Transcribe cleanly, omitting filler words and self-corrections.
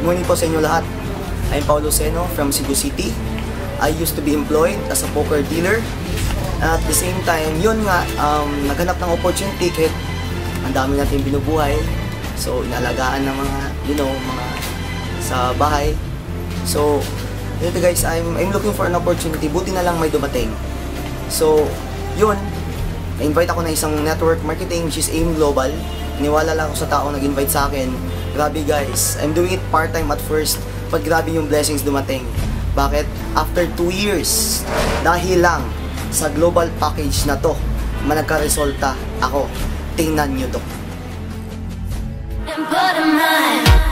morning po sa inyo lahat. I'm Paolo Seno from Cebu City. I used to be employed as a poker dealer. At the same time, yun nga, naghanap ng opportunity kahit ang dami natin binubuhay. So, inalagaan ng mga, mga sa bahay. So, yun guys, I'm looking for an opportunity. Buti na lang may dumating. So, yun, na-invite ako na isang network marketing which is AIM Global. Niwala lang ako sa taong nag-invite sa akin. Grabe guys, I'm doing it part-time at first, but grabe yung blessings dumating. Bakit? After 2 years, dahil lang sa global package na to, nagka-resulta ako. Tingnan nyo to.